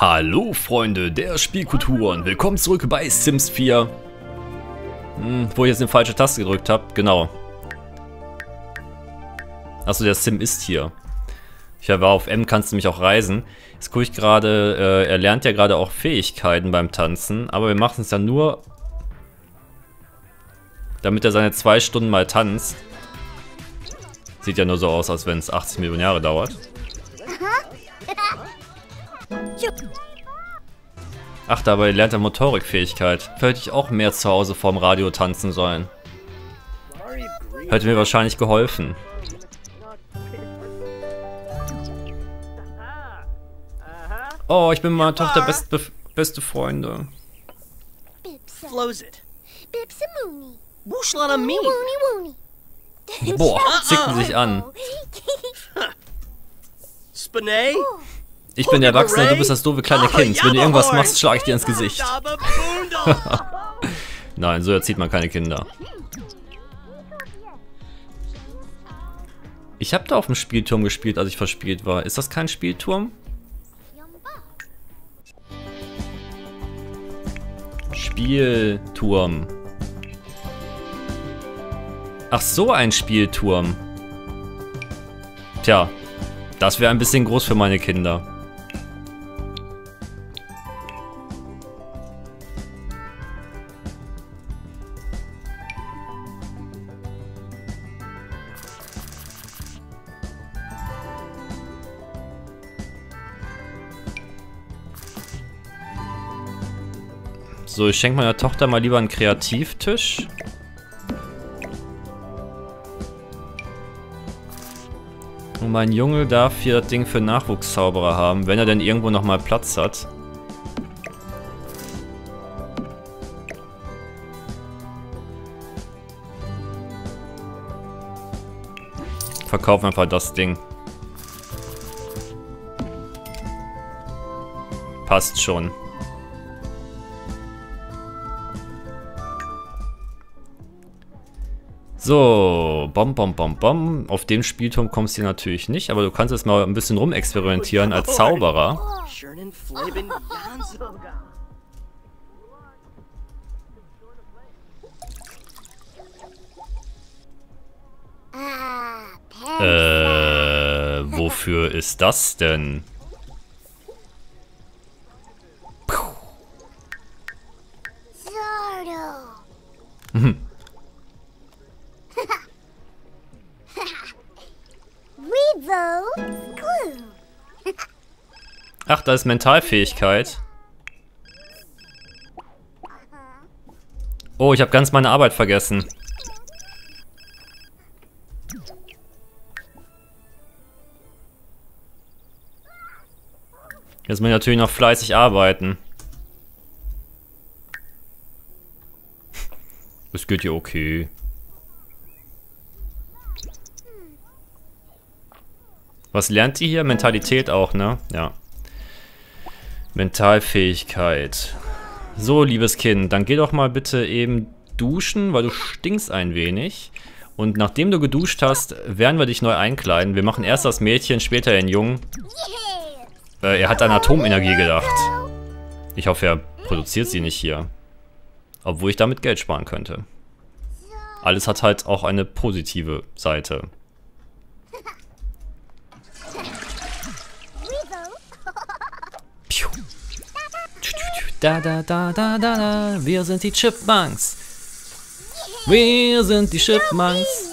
Hallo Freunde der Spielkultur und willkommen zurück bei Sims 4. Wo ich jetzt eine falsche Taste gedrückt habe, genau. Achso, der Sim ist hier. Ich war auf M, kannst du mich auch reisen. Jetzt gucke ich gerade, er lernt ja gerade auch Fähigkeiten beim Tanzen, aber wir machen es ja nur, damit er seine 2 Stunden mal tanzt. Sieht ja nur so aus, als wenn es 80 Millionen Jahre dauert. Ach, dabei lernt er Motorikfähigkeit. Vielleicht hätte ich auch mehr zu Hause vorm Radio tanzen sollen. Hätte mir wahrscheinlich geholfen. Oh, ich bin mit meiner Tochter beste Freunde. Boah, zicken sich an. Ich bin der Erwachsene, du bist das doofe kleine Kind. Wenn du irgendwas machst, schlage ich dir ins Gesicht. Nein, so erzieht man keine Kinder. Ich habe da auf dem Spielturm gespielt, als ich verspielt war. Ist das kein Spielturm? Spielturm. Ach so, ein Spielturm. Tja, das wäre ein bisschen groß für meine Kinder. So, ich schenke meiner Tochter mal lieber einen Kreativtisch. Und mein Junge darf hier das Ding für Nachwuchszauberer haben, wenn er denn irgendwo nochmal Platz hat. Verkauf einfach das Ding. Passt schon. So, bom. Auf dem Spielturm kommst du hier natürlich nicht, aber du kannst jetzt mal ein bisschen rumexperimentieren als Zauberer. Wofür ist das denn? Ach, da ist Mentalfähigkeit. Oh, ich habe ganz meine Arbeit vergessen. Jetzt muss ich natürlich noch fleißig arbeiten. Es geht ja okay. Was lernt die hier? Mentalität auch, ne? Ja. Mentalfähigkeit. So, liebes Kind, dann geh doch mal bitte eben duschen, weil du stinkst ein wenig. Und nachdem du geduscht hast, werden wir dich neu einkleiden. Wir machen erst das Mädchen, später den Jungen. Er hat an Atomenergie gedacht. Ich hoffe, er produziert sie nicht hier. Obwohl ich damit Geld sparen könnte. Alles hat halt auch eine positive Seite. Da. Wir sind die Chipmunks. Wir sind die Chipmunks.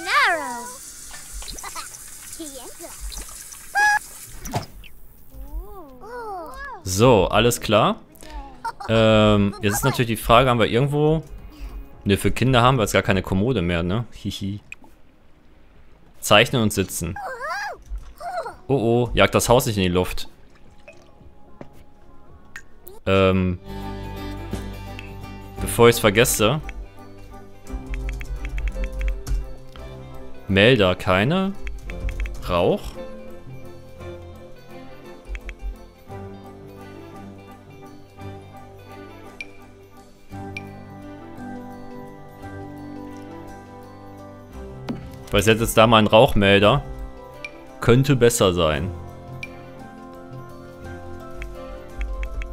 So, alles klar. Jetzt ist natürlich die Frage, haben wir irgendwo... Ne, für Kinder haben wir jetzt gar keine Kommode mehr, ne? Hihi. Zeichnen und sitzen. Oh, jagt das Haus nicht in die Luft. Bevor ich es vergesse. Melder keine. Rauch. Weil jetzt da mal ein Rauchmelder. Könnte besser sein.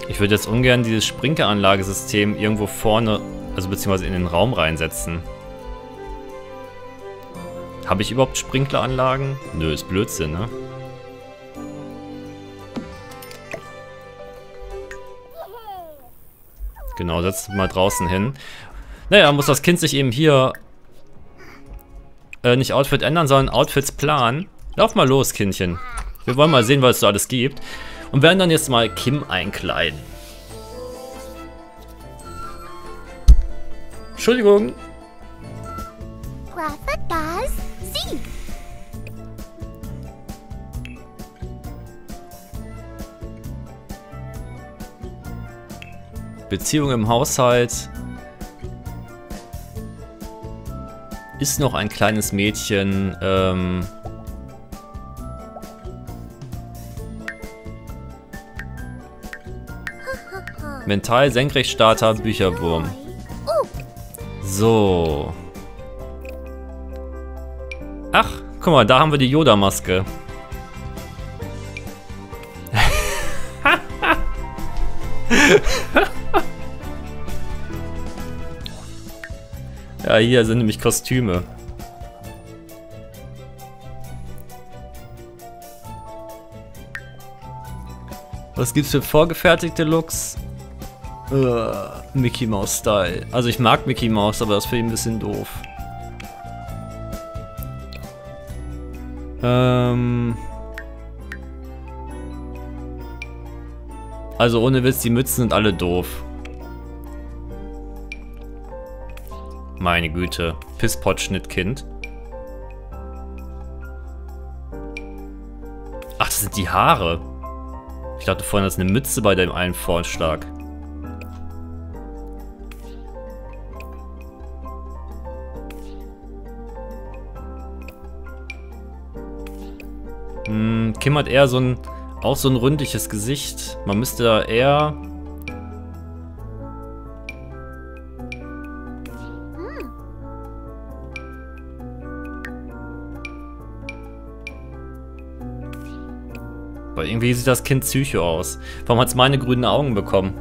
Ich würde jetzt ungern dieses Sprinkleranlagesystem irgendwo vorne, also beziehungsweise in den Raum reinsetzen. Habe ich überhaupt Sprinkleranlagen? Nö, ist Blödsinn, ne? Genau, setzt mal draußen hin. Naja, muss das Kind sich eben hier nicht Outfit ändern, sondern Outfits planen. Lauf mal los, Kindchen. Wir wollen mal sehen, was es so alles gibt. Und werden dann jetzt mal Kim einkleiden. Entschuldigung. Beziehung im Haushalt. Ist noch ein kleines Mädchen. Mental Senkrechtstarter Bücherwurm. So. Ach, guck mal, da haben wir die Yoda-Maske. Ja, hier sind nämlich Kostüme. Was gibt's für vorgefertigte Looks? Mickey Mouse Style. Also ich mag Mickey Mouse, aber das finde ich ein bisschen doof. Also ohne Witz, die Mützen sind alle doof. Meine Güte. Pisspot-Schnittkind. Ach, das sind die Haare. Ich dachte vorhin, das ist eine Mütze bei dem einen Vorschlag. Kim hat eher auch so ein ründliches Gesicht. Man müsste da eher... Weil irgendwie sieht das Kind psycho aus. Warum hat es meine grünen Augen bekommen?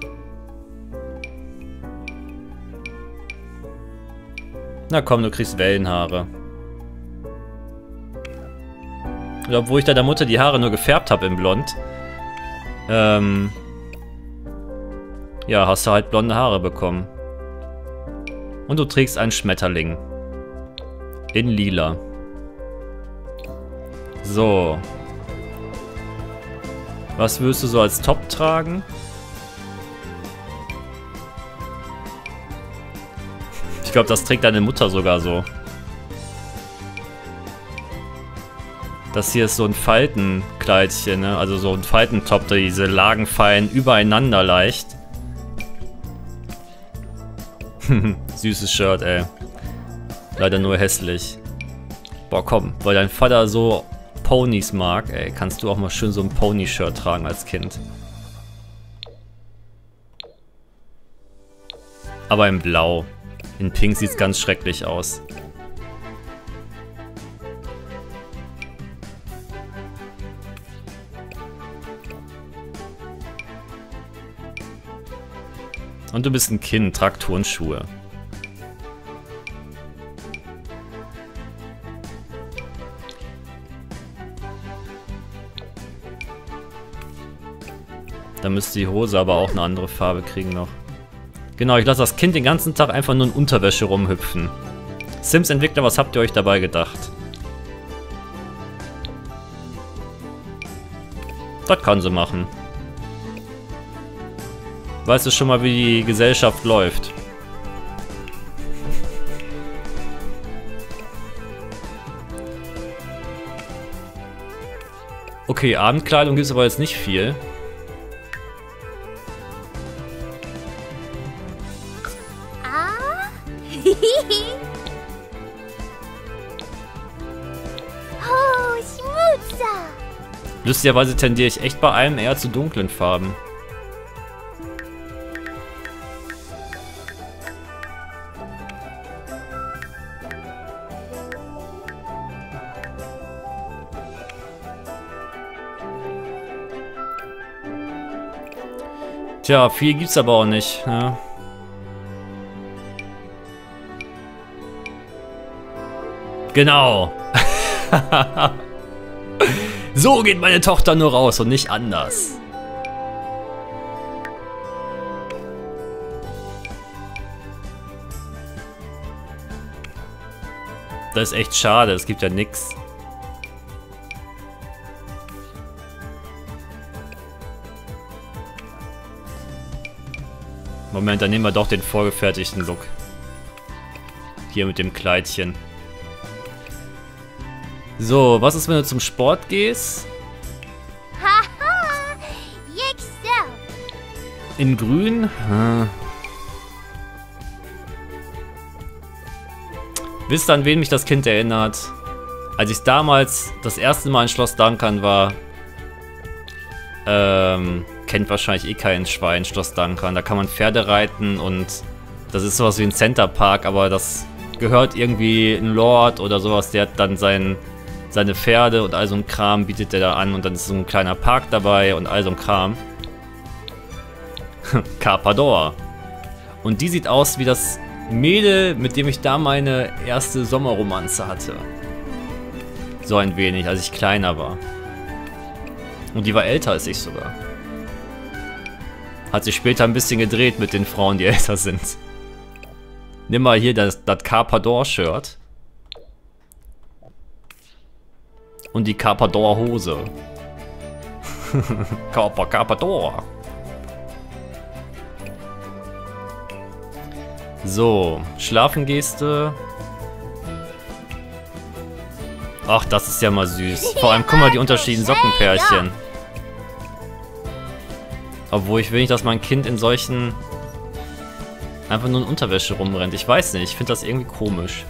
Na komm, du kriegst Wellenhaare. Und obwohl ich da der Mutter die Haare nur gefärbt habe in blond. Ja, hast du halt blonde Haare bekommen. Und du trägst einen Schmetterling. In lila. So. Was würdest du so als Top tragen? Ich glaube, das trägt deine Mutter sogar so. Das hier ist so ein Faltenkleidchen, ne? Also so ein Faltentop, der diese Lagen fallen übereinander leicht. Süßes Shirt, ey. Leider nur hässlich. Boah, komm, weil dein Vater so Ponys mag, ey, kannst du auch mal schön so ein Pony-Shirt tragen als Kind. Aber in Blau. In Pink sieht's ganz schrecklich aus. Und du bist ein Kind, trag Turnschuhe. Da müsste die Hose aber auch eine andere Farbe kriegen noch. Genau, ich lasse das Kind den ganzen Tag einfach nur in Unterwäsche rumhüpfen. Sims-Entwickler, was habt ihr euch dabei gedacht? Das kann sie machen. Weißt du schon mal, wie die Gesellschaft läuft? Okay, Abendkleidung gibt es aber jetzt nicht viel. Lustigerweise tendiere ich echt bei allem eher zu dunklen Farben. Tja, viel gibt's aber auch nicht, ne? Genau. So geht meine Tochter nur raus und nicht anders. Das ist echt schade, es gibt ja nix. Moment, dann nehmen wir doch den vorgefertigten Look. Hier mit dem Kleidchen. So, was ist, wenn du zum Sport gehst? In grün? Wisst ihr, an wen mich das Kind erinnert? Als ich damals das erste Mal in Schloss Duncan war, kennt wahrscheinlich eh kein Schwein Schloss Duncan. Da kann man Pferde reiten und das ist sowas wie ein Center Park, aber das gehört irgendwie ein Lord oder sowas, der hat dann seine Pferde und all so ein Kram bietet der da an und dann ist so ein kleiner Park dabei und all so ein Kram. Carpador. Und die sieht aus wie das Mädel, mit dem ich da meine erste Sommerromanze hatte. So ein wenig, als ich kleiner war. Und die war älter als ich sogar. Hat sich später ein bisschen gedreht mit den Frauen, die älter sind. Nimm mal hier das Carpador-Shirt. Und die Carpador-Hose. Carpador. So, schlafen gehst du. Ach, das ist ja mal süß. Vor allem, guck mal, die unterschiedlichen Sockenpärchen. Obwohl, ich will nicht, dass mein Kind in solchen einfach nur in Unterwäsche rumrennt. Ich weiß nicht, ich finde das irgendwie komisch.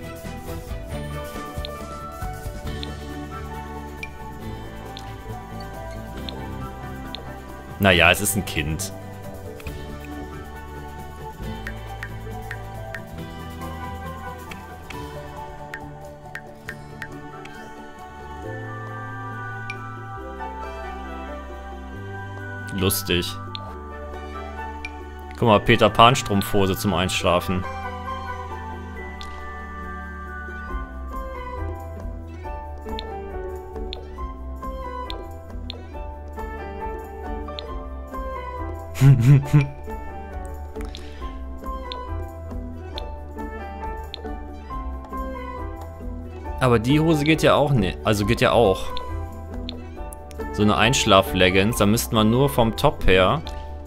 Naja, es ist ein Kind. Lustig. Guck mal, Peter Pan Strumpfhose zum Einschlafen. Aber die Hose geht ja auch nicht. Also geht ja auch. So eine Einschlaf-Leggings, da müsste man nur vom Top her.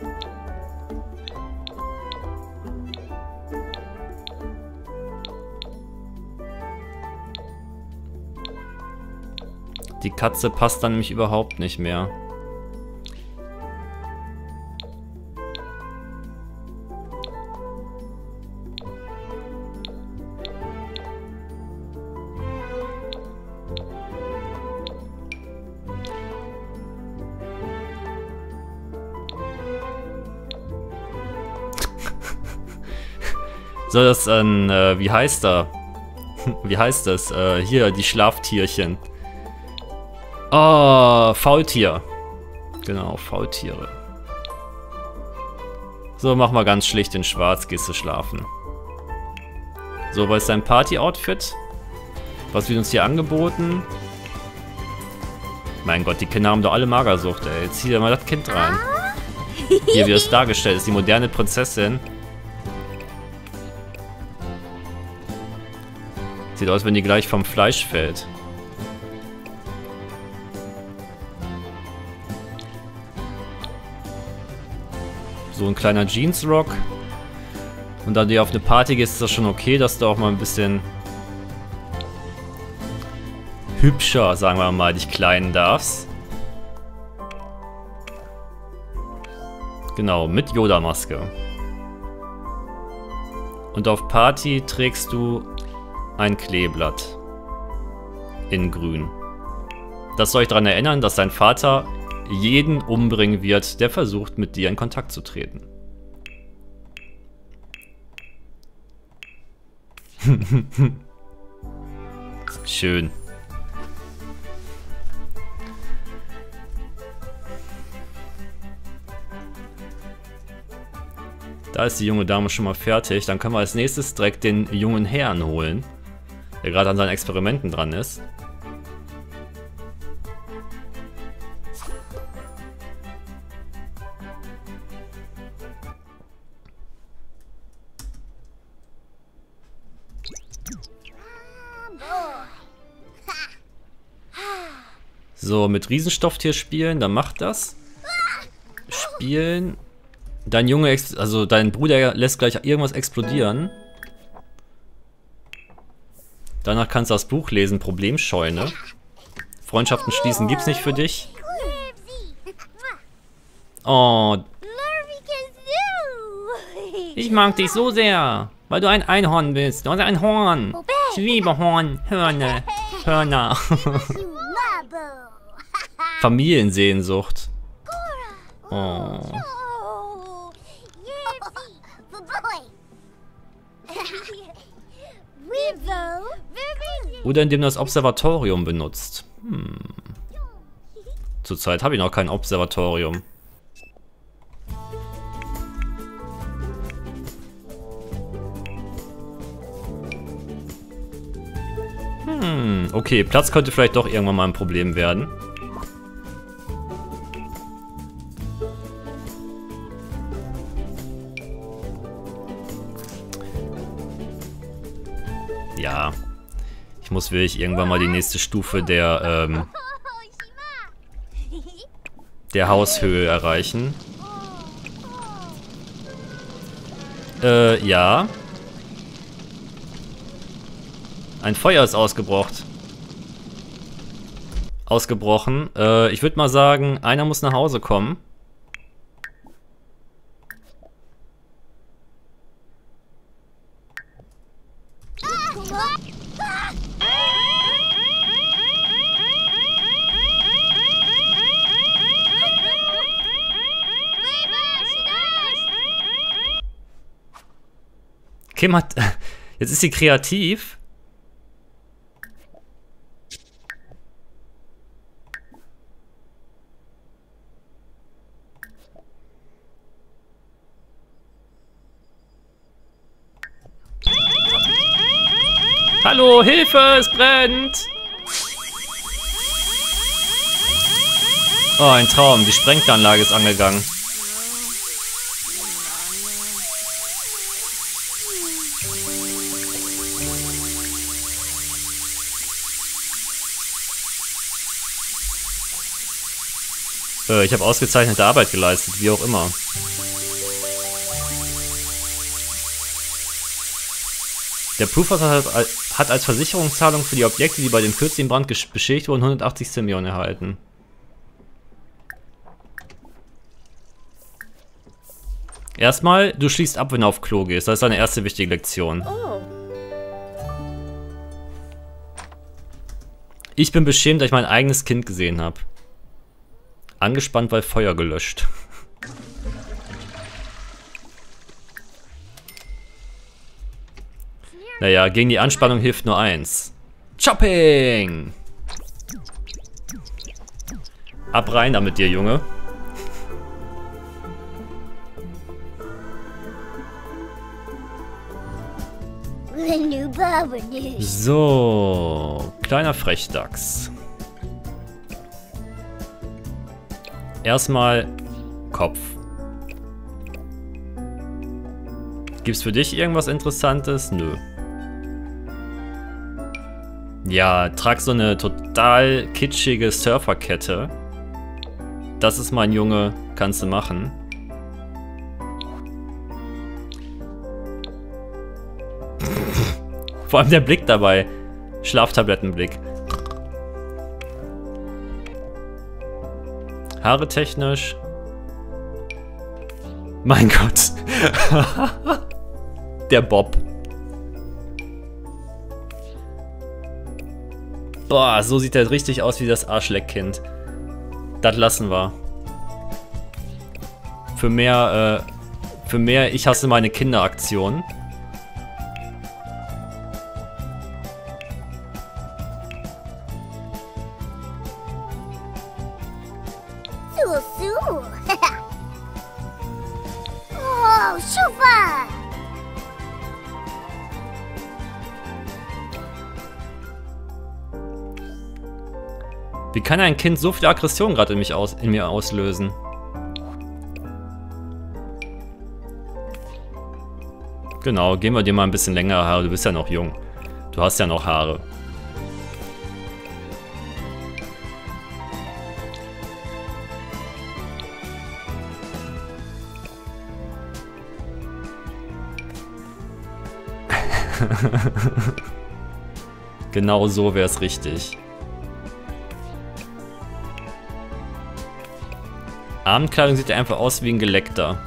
Die Katze passt dann nämlich überhaupt nicht mehr. Soll das dann, wie heißt er? Wie heißt das? Hier, die Schlaftierchen. Oh, Faultier. Genau, Faultiere. So, mach mal ganz schlicht in schwarz, gehst du schlafen. So, was ist dein Party-Outfit? Was wird uns hier angeboten? Mein Gott, die Kinder haben doch alle Magersucht, ey. Jetzt zieh dir mal das Kind rein. Hier, wie das dargestellt ist, die moderne Prinzessin. Sieht aus, wenn die gleich vom Fleisch fällt. So ein kleiner Jeansrock. Und da du auf eine Party gehst, ist das schon okay, dass du auch mal ein bisschen hübscher, sagen wir mal, dich kleiden darfst. Genau, mit Yoda-Maske. Und auf Party trägst du ein Kleeblatt in grün. Das soll euch daran erinnern, dass dein Vater jeden umbringen wird, der versucht, mit dir in Kontakt zu treten. Schön. Da ist die junge Dame schon mal fertig. Dann können wir als nächstes direkt den jungen Herrn holen, der gerade an seinen Experimenten dran ist. So, mit Riesenstofftier spielen, dann macht das. Spielen. Dein Junge, also dein Bruder lässt gleich irgendwas explodieren. Danach kannst du das Buch lesen, Problemscheune. Freundschaften schließen gibt's nicht für dich. Oh. Ich mag dich so sehr, weil du ein Einhorn bist. Du hast ein Horn. Ich liebe Hörner. Familiensehnsucht. Oh. Oder indem du das Observatorium benutzt. Zurzeit habe ich noch kein Observatorium. Okay, Platz könnte vielleicht doch irgendwann mal ein Problem werden. Ja, ich muss wirklich irgendwann mal die nächste Stufe der Haushöhe erreichen. Ja. Ein Feuer ist ausgebrochen. Ich würde mal sagen, einer muss nach Hause kommen. Kim hat... Jetzt ist sie kreativ. Hallo, Hilfe, es brennt! Oh, ein Traum. Die Sprengtanlage ist angegangen. Ich habe ausgezeichnete Arbeit geleistet, wie auch immer. Der Prüfer hat als Versicherungszahlung für die Objekte, die bei dem kürzlichen Brand beschädigt wurden, 180 Simion erhalten. Erstmal, du schließt ab, wenn du auf Klo gehst. Das ist deine erste wichtige Lektion. Ich bin beschämt, dass ich mein eigenes Kind gesehen habe. Angespannt, weil Feuer gelöscht. Naja, gegen die Anspannung hilft nur eins. Chopping! Ab rein da mit dir, Junge. So, kleiner Frechdachs. Erstmal Kopf. Gibt's für dich irgendwas Interessantes? Nö. Ja, trag so eine total kitschige Surferkette. Das ist mein Junge, kannst du machen. Vor allem der Blick dabei. Schlaftablettenblick. Haare technisch. Mein Gott. Der Bob. Boah, so sieht er richtig aus wie das Arschleckkind. Das lassen wir. Für mehr Ich hasse meine Kinder-Aktion. شوفها. Wie kann ein Kind so viel Aggression gerade in mir auslösen? Genau, geben wir dir mal ein bisschen längere Haare. Du bist ja noch jung. Du hast ja noch Haare. Genau so wäre es richtig. Abendkleidung sieht ja einfach aus wie ein Geleckter.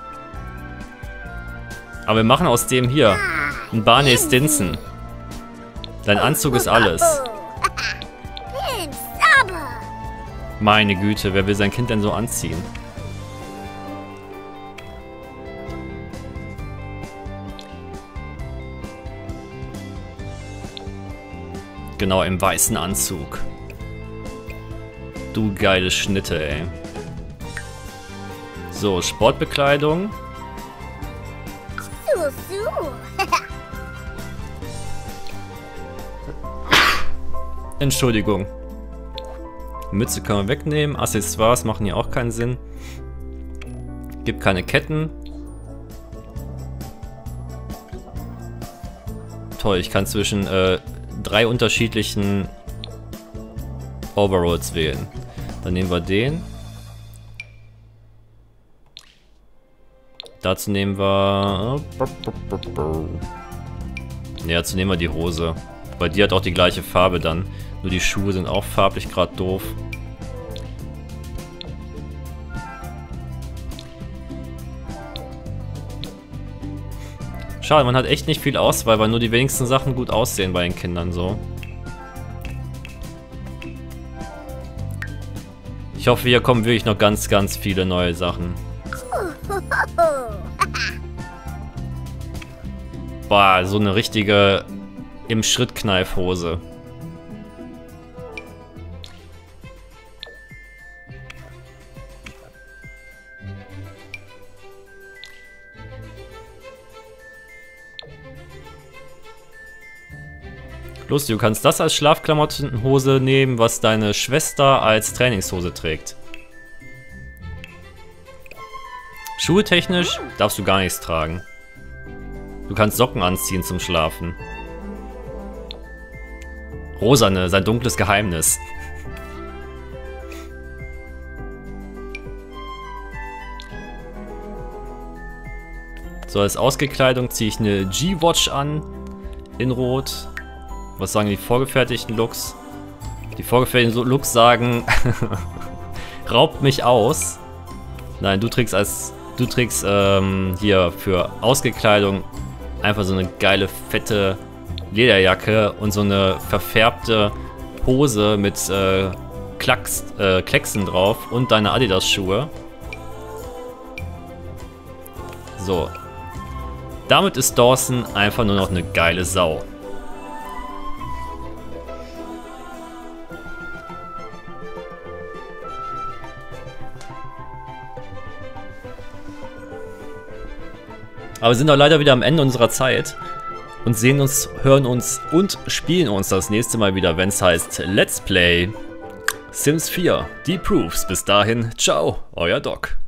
Aber wir machen aus dem hier einen Barney Stinson. Dein Anzug ist alles. Meine Güte, wer will sein Kind denn so anziehen? Genau, im weißen Anzug. Du geile Schnitte, ey. So, Sportbekleidung. Entschuldigung. Mütze können wir wegnehmen. Accessoires machen hier auch keinen Sinn. Gibt keine Ketten. Toll, ich kann zwischen 3 unterschiedlichen Overalls wählen. Dann nehmen wir den. Dazu nehmen wir... Ja, dazu nehmen wir die Hose. Weil die hat auch die gleiche Farbe dann. Nur die Schuhe sind auch farblich gerade doof. Schade, man hat echt nicht viel Auswahl, weil nur die wenigsten Sachen gut aussehen bei den Kindern so. Ich hoffe, hier kommen wirklich noch ganz, ganz viele neue Sachen. Boah, so eine richtige im Schrittkneifhose. Lustig, du kannst das als Schlafklamottenhose nehmen, was deine Schwester als Trainingshose trägt. Schuhe technisch darfst du gar nichts tragen. Du kannst Socken anziehen zum Schlafen. Rosane, sein dunkles Geheimnis. So, als Ausgekleidung ziehe ich eine G-Watch an. In Rot. Was sagen die vorgefertigten Looks? Die vorgefertigten Looks sagen, raubt mich aus. Nein, du trägst hier für Ausgekleidung einfach so eine geile, fette Lederjacke und so eine verfärbte Hose mit Klecksen drauf und deine Adidas-Schuhe. So. Damit ist Dawson einfach nur noch eine geile Sau. Aber wir sind auch leider wieder am Ende unserer Zeit und sehen uns, hören uns und spielen uns das nächste Mal wieder, wenn es heißt Let's Play Sims 4, die Proofs. Bis dahin, ciao, euer Doc.